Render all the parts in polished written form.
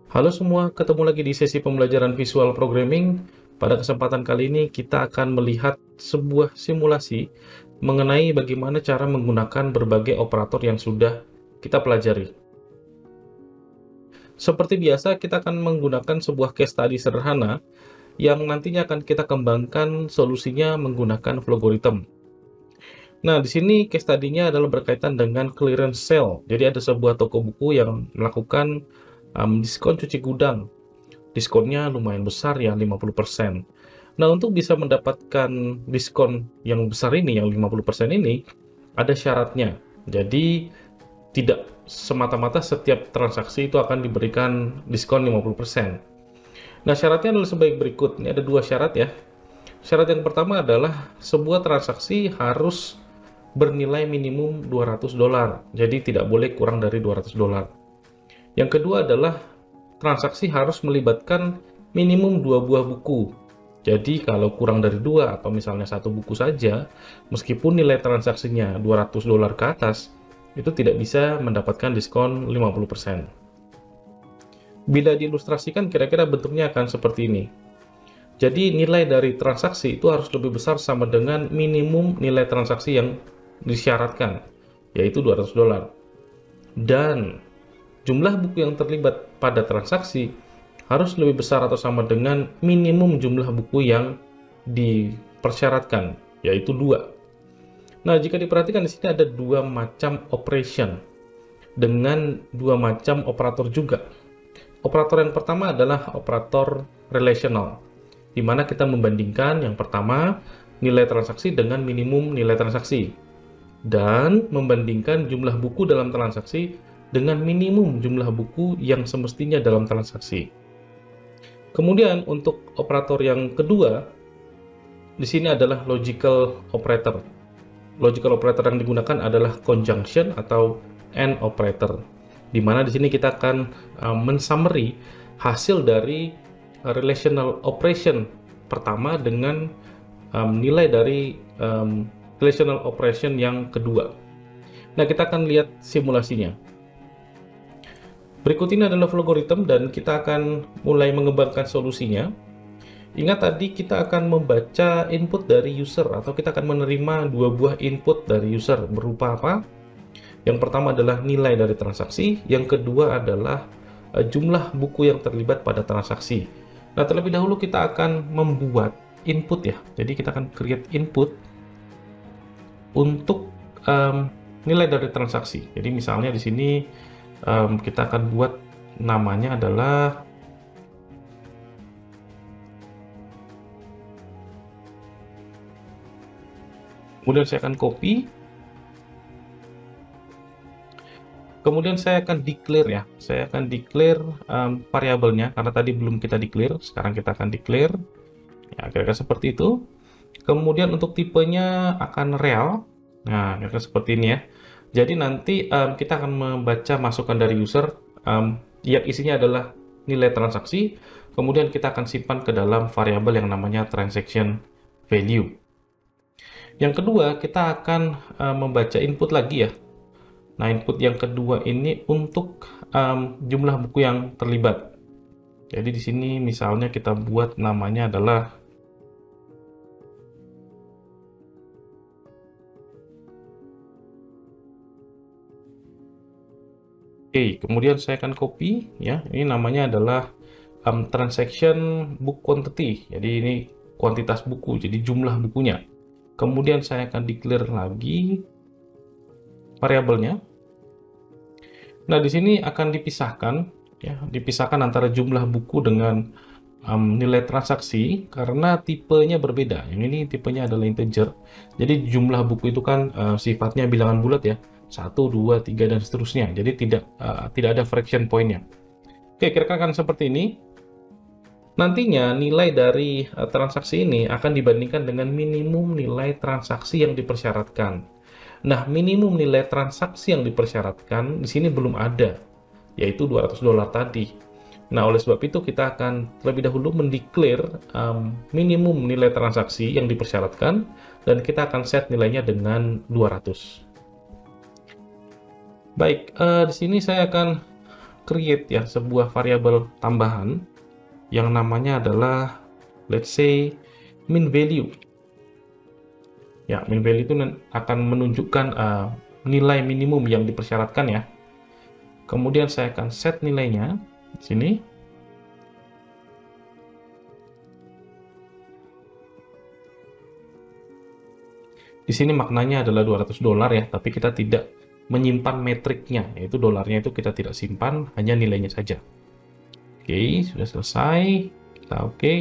Halo semua, ketemu lagi di sesi pembelajaran visual programming. Pada kesempatan kali ini kita akan melihat sebuah simulasi mengenai bagaimana cara menggunakan berbagai operator yang sudah kita pelajari. Seperti biasa, kita akan menggunakan sebuah case study sederhana yang nantinya akan kita kembangkan solusinya menggunakan Vlogorithm. Nah, di sini case study-nya adalah berkaitan dengan clearance sale. Jadi ada sebuah toko buku yang melakukan diskon cuci gudang. Diskonnya lumayan besar ya, 50%. Nah, untuk bisa mendapatkan diskon yang besar ini, yang 50% ini, ada syaratnya. Jadi, tidak semata-mata setiap transaksi itu akan diberikan diskon 50%. Nah, syaratnya adalah sebaik berikut. Ini ada dua syarat ya. Syarat yang pertama adalah sebuah transaksi harus bernilai minimum 200 dolar. Jadi, tidak boleh kurang dari 200 dolar. Yang kedua adalah transaksi harus melibatkan minimum 2 buah buku. Jadi kalau kurang dari 2 atau misalnya 1 buku saja, meskipun nilai transaksinya 200 dolar ke atas, itu tidak bisa mendapatkan diskon 50%. Bila diilustrasikan kira-kira bentuknya akan seperti ini. Jadi nilai dari transaksi itu harus lebih besar sama dengan minimum nilai transaksi yang disyaratkan, yaitu 200 dolar. Dan jumlah buku yang terlibat pada transaksi harus lebih besar atau sama dengan minimum jumlah buku yang dipersyaratkan, yaitu 2. Nah, jika diperhatikan di sini ada 2 macam operation dengan 2 macam operator juga. Operator yang pertama adalah operator relational, di mana kita membandingkan yang pertama nilai transaksi dengan minimum nilai transaksi, dan membandingkan jumlah buku dalam transaksi dengan minimum jumlah buku yang semestinya dalam transaksi. Kemudian untuk operator yang kedua, di sini adalah logical operator. Logical operator yang digunakan adalah conjunction atau and operator, di mana di sini kita akan mensummary hasil dari relational operation pertama dengan nilai dari relational operation yang kedua. Nah, kita akan lihat simulasinya. Berikut ini adalah Vlogorithm dan kita akan mulai mengembangkan solusinya. Ingat tadi kita akan membaca input dari user atau kita akan menerima 2 buah input dari user berupa apa? Yang pertama adalah nilai dari transaksi, yang kedua adalah jumlah buku yang terlibat pada transaksi. Nah, terlebih dahulu kita akan membuat input ya. Jadi kita akan create input untuk nilai dari transaksi. Jadi misalnya di sini kita akan buat namanya adalah kemudian saya akan copy, kemudian saya akan declare ya, saya akan declare variabelnya karena tadi belum kita declare, sekarang kita akan declare ya, kira-kira seperti itu. Kemudian untuk tipenya akan real, nah kira-kira seperti ini ya. Jadi nanti kita akan membaca masukan dari user yang isinya adalah nilai transaksi, kemudian kita akan simpan ke dalam variabel yang namanya transaction value. Yang kedua, kita akan membaca input lagi ya. Nah, input yang kedua ini untuk jumlah buku yang terlibat. Jadi di sini misalnya kita buat namanya adalah Oke, kemudian saya akan copy ya. Ini namanya adalah transaction book quantity. Jadi ini kuantitas buku, jadi jumlah bukunya. Kemudian saya akan declare lagi variabelnya. Nah, di sini akan dipisahkan ya, dipisahkan antara jumlah buku dengan nilai transaksi karena tipenya berbeda. Yang ini tipenya adalah integer. Jadi jumlah buku itu kan sifatnya bilangan bulat ya. 1, 2, 3 dan seterusnya. Jadi tidak ada fraction point-nya. Oke, kira-kira kan seperti ini. Nantinya nilai dari transaksi ini akan dibandingkan dengan minimum nilai transaksi yang dipersyaratkan. Nah, minimum nilai transaksi yang dipersyaratkan di sini belum ada, yaitu 200 dolar tadi. Nah, oleh sebab itu kita akan terlebih dahulu mendeklar minimum nilai transaksi yang dipersyaratkan dan kita akan set nilainya dengan 200. Baik, di sini saya akan create ya sebuah variabel tambahan yang namanya adalah let's say min value. Ya, min value itu akan menunjukkan nilai minimum yang dipersyaratkan ya. Kemudian saya akan set nilainya di sini. Di sini maknanya adalah $200 ya, tapi kita tidak menyimpan metriknya, yaitu dolarnya itu kita tidak simpan, hanya nilainya saja. Oke, sudah selesai. Kita oke.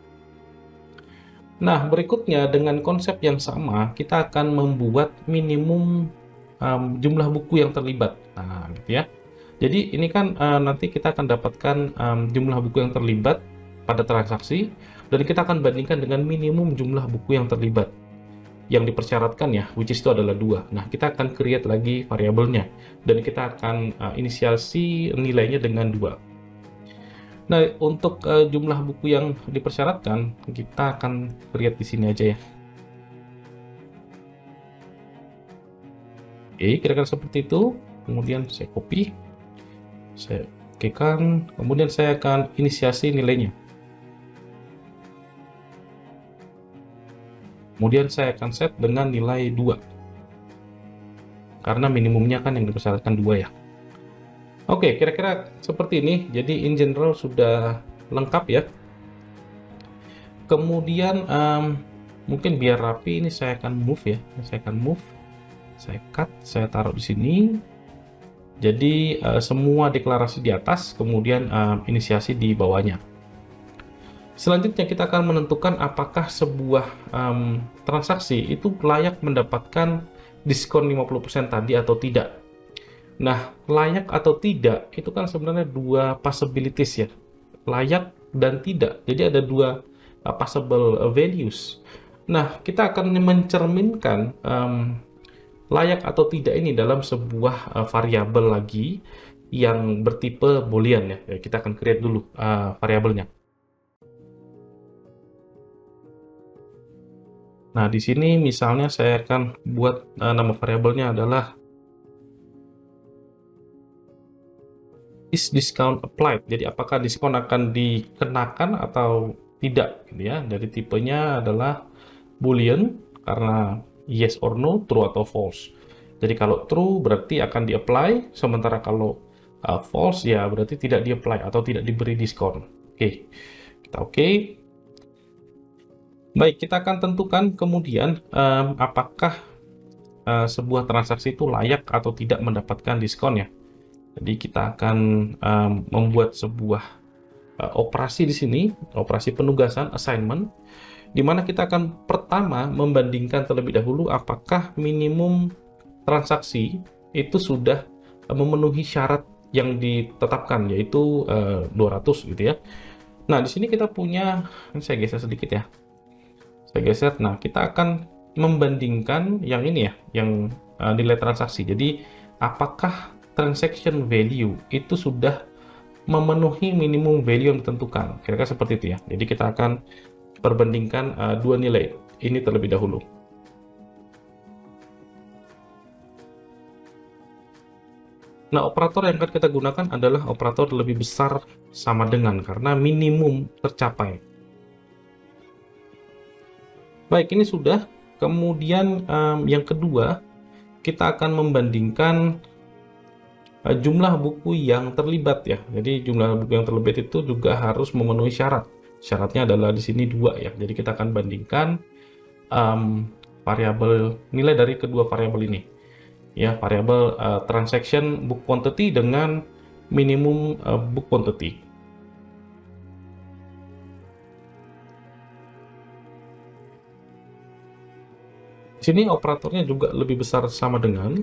Nah, berikutnya dengan konsep yang sama, kita akan membuat minimum jumlah buku yang terlibat. Nah, gitu ya. Jadi ini kan nanti kita akan dapatkan jumlah buku yang terlibat pada transaksi, dan kita akan bandingkan dengan minimum jumlah buku yang terlibat yang dipersyaratkan ya, which is itu adalah 2. Nah, kita akan create lagi variabelnya, dan kita akan inisiasi nilainya dengan 2. Nah, untuk jumlah buku yang dipersyaratkan, kita akan create di sini aja ya. Oke, kira-kira seperti itu. Kemudian saya copy, saya okekan, kemudian saya akan inisiasi nilainya. Kemudian saya akan set dengan nilai 2. Karena minimumnya kan yang dipersyaratkan 2 ya. Oke, kira-kira seperti ini. Jadi in general sudah lengkap ya. Kemudian mungkin biar rapi ini saya akan move ya. Saya akan move, saya cut, saya taruh di sini. Jadi semua deklarasi di atas, kemudian inisiasi di bawahnya. Selanjutnya kita akan menentukan apakah sebuah transaksi itu layak mendapatkan diskon 50% tadi atau tidak. Nah, layak atau tidak itu kan sebenarnya dua possibilities ya, layak dan tidak. Jadi ada dua possible values. Nah, kita akan mencerminkan layak atau tidak ini dalam sebuah variabel lagi yang bertipe boolean ya. Kita akan create dulu variabelnya. Nah, di sini misalnya saya akan buat nama variabelnya adalah is discount applied. Jadi apakah diskon akan dikenakan atau tidak gitu ya. Dari tipenya adalah boolean karena yes or no, true atau false. Jadi kalau true berarti akan di-apply, sementara kalau false ya berarti tidak di-apply atau tidak diberi diskon. Oke. Kita oke. Baik, kita akan tentukan kemudian apakah sebuah transaksi itu layak atau tidak mendapatkan diskon ya. Jadi kita akan membuat sebuah operasi di sini, operasi penugasan, assignment, di mana kita akan pertama membandingkan terlebih dahulu apakah minimum transaksi itu sudah memenuhi syarat yang ditetapkan, yaitu 200 gitu ya. Nah, di sini kita punya, ini saya geser sedikit ya. Saya geser, nah kita akan membandingkan yang ini ya, yang nilai transaksi. Jadi, apakah transaction value itu sudah memenuhi minimum value yang ditentukan. Kira-kira seperti itu ya. Jadi kita akan perbandingkan dua nilai ini terlebih dahulu. Nah, operator yang akan kita gunakan adalah operator lebih besar sama dengan, karena minimum tercapai. Baik, ini sudah. Kemudian yang kedua, kita akan membandingkan jumlah buku yang terlibat ya. Jadi jumlah buku yang terlibat itu juga harus memenuhi syarat. Syaratnya adalah di sini 2 ya. Jadi kita akan bandingkan variabel nilai dari kedua variabel ini. Ya, variabel transaction book quantity dengan minimum book quantity. Di sini operatornya juga lebih besar sama dengan.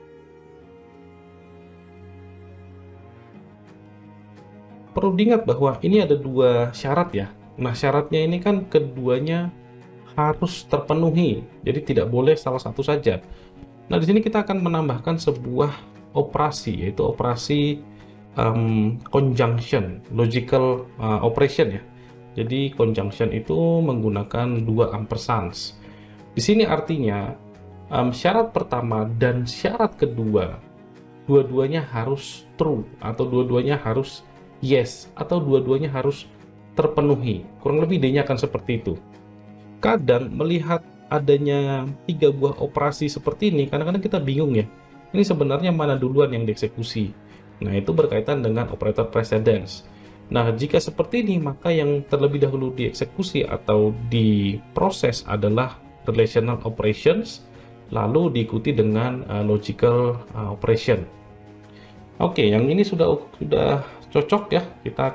Perlu diingat bahwa ini ada dua syarat ya. Nah, syaratnya ini kan keduanya harus terpenuhi. Jadi tidak boleh salah satu saja. Nah, di sini kita akan menambahkan sebuah operasi, yaitu operasi conjunction, logical operation ya. Jadi conjunction itu menggunakan 2 ampersands. Di sini artinya syarat pertama dan syarat kedua dua-duanya harus true, atau dua-duanya harus yes, atau dua-duanya harus terpenuhi. Kurang lebih idenya akan seperti itu. Kadang melihat adanya 3 buah operasi seperti ini, kadang-kadang kita bingung ya, ini sebenarnya mana duluan yang dieksekusi. Nah, itu berkaitan dengan operator precedence. Nah, jika seperti ini, maka yang terlebih dahulu dieksekusi atau diproses adalah relational operations, lalu diikuti dengan logical operation. Oke, yang ini sudah cocok ya. Kita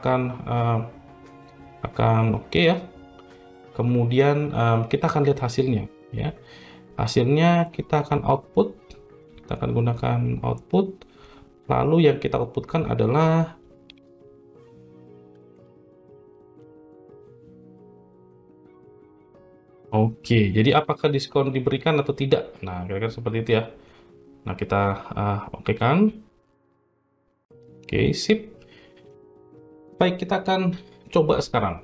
akan oke ya. Kemudian kita akan lihat hasilnya ya. Hasilnya kita akan output. Kita akan gunakan output. Lalu yang kita outputkan adalah oke, jadi apakah diskon diberikan atau tidak? Nah, kira-kira seperti itu ya. Nah, kita oke kan? Oke, sip. Baik, kita akan coba sekarang.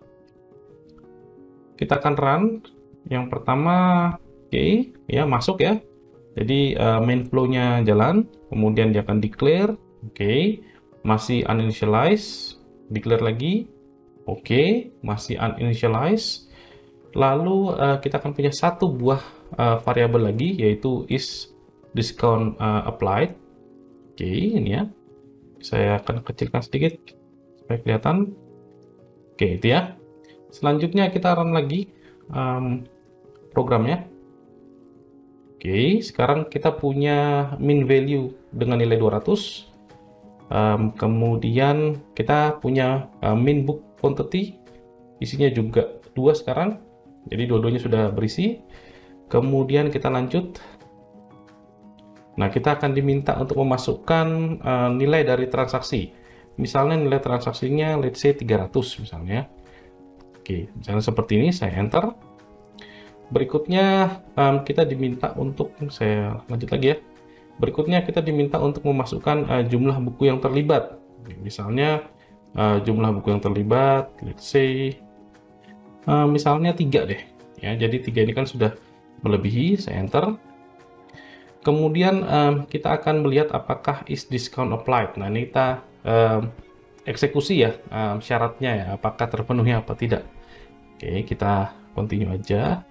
Kita akan run. Yang pertama, oke, ya masuk ya. Jadi main flow-nya jalan, kemudian dia akan declare, oke, masih uninitialize, declare lagi, oke, masih uninitialize. Lalu kita akan punya satu buah variabel lagi, yaitu is discount applied. Oke, ini ya. Saya akan kecilkan sedikit supaya kelihatan. Oke, itu ya. Selanjutnya kita run lagi programnya. Oke, sekarang kita punya min value dengan nilai 200. Kemudian kita punya min book quantity, isinya juga 2 sekarang. Jadi dua-duanya sudah berisi. Kemudian kita lanjut. Nah, kita akan diminta untuk memasukkan nilai dari transaksi. Misalnya nilai transaksinya let's say 300 misalnya. Oke, misalnya seperti ini, saya enter. Berikutnya kita diminta untuk, saya lanjut lagi ya. Berikutnya kita diminta untuk memasukkan jumlah buku yang terlibat. Misalnya jumlah buku yang terlibat, let's say misalnya 3 deh. Ya, jadi 3 ini kan sudah melebihi, saya enter. Kemudian kita akan melihat apakah is discount applied. Nah, ini kita eksekusi ya syaratnya ya, apakah terpenuhi apa tidak. Oke, kita continue aja.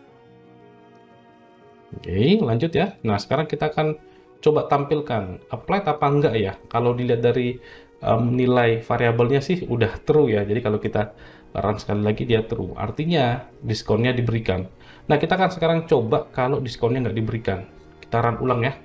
Oke, lanjut ya. Nah, sekarang kita akan coba tampilkan applied apa enggak ya. Kalau dilihat dari nilai variabelnya sih udah true ya. Jadi kalau kita run sekali lagi dia true. Artinya diskonnya diberikan. Nah, kita akan sekarang coba kalau diskonnya nggak diberikan. Kita run ulang ya.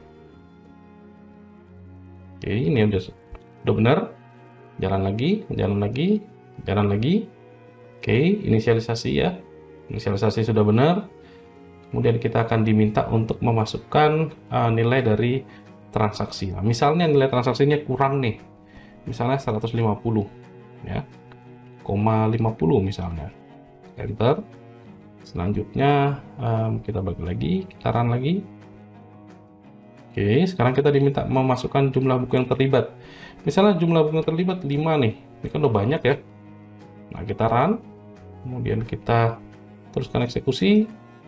Oke, ini udah benar. Jalan lagi, jalan lagi, jalan lagi. Oke, inisialisasi ya. Inisialisasi sudah benar. Kemudian kita akan diminta untuk memasukkan nilai dari transaksi. Nah, misalnya nilai transaksinya kurang nih. Misalnya 150 ya. 50 misalnya. Enter. Selanjutnya kita bagi lagi, kita run lagi. Oke, sekarang kita diminta memasukkan jumlah buku yang terlibat. Misalnya jumlah buku yang terlibat 5 nih. Ini kan udah banyak ya. Nah, kita run. Kemudian kita teruskan eksekusi.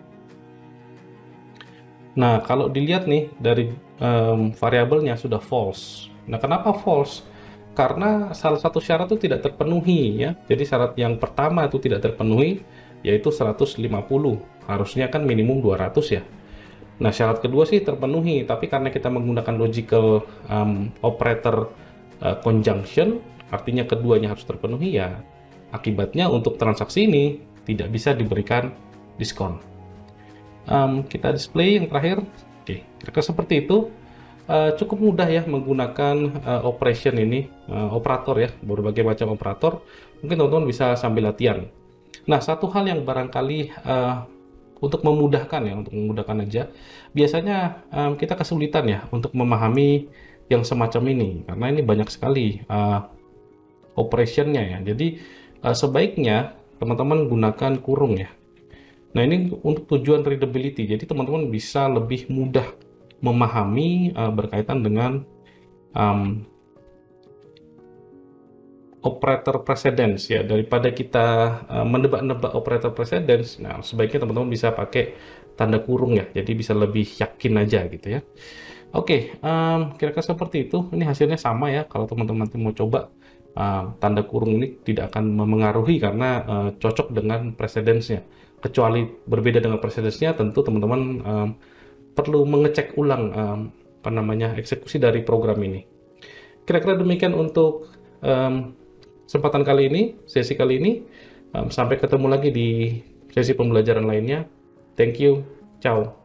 Nah, kalau dilihat nih dari variabelnya sudah false. Nah, kenapa false? Karena salah satu syarat itu tidak terpenuhi ya. Jadi syarat yang pertama itu tidak terpenuhi, yaitu 150. Harusnya kan minimum 200 ya. Nah, syarat kedua sih terpenuhi, tapi karena kita menggunakan logical operator conjunction, artinya keduanya harus terpenuhi ya. Akibatnya untuk transaksi ini tidak bisa diberikan diskon. Kita display yang terakhir. Oke, kira-kira seperti itu. Cukup mudah ya menggunakan operation ini, operator ya, berbagai macam operator. Mungkin teman-teman bisa sambil latihan. Nah, satu hal yang barangkali untuk memudahkan ya, untuk memudahkan aja, biasanya kita kesulitan ya untuk memahami yang semacam ini, karena ini banyak sekali operationnya ya. Jadi sebaiknya teman-teman gunakan kurung ya. Nah, ini untuk tujuan readability, jadi teman-teman bisa lebih mudah memahami berkaitan dengan operator precedence ya, daripada kita menebak-nebak operator precedence. Nah, sebaiknya teman-teman bisa pakai tanda kurung ya, jadi bisa lebih yakin aja gitu ya. Oke, kira-kira seperti itu. Ini hasilnya sama ya, kalau teman-teman nanti mau coba, tanda kurung ini tidak akan memengaruhi karena cocok dengan precedence-nya. Kecuali berbeda dengan precedence-nya, tentu teman-teman perlu mengecek ulang apa namanya, eksekusi dari program ini. Kira-kira demikian untuk kesempatan kali ini, sesi kali ini. Sampai ketemu lagi di sesi pembelajaran lainnya. Thank you, ciao.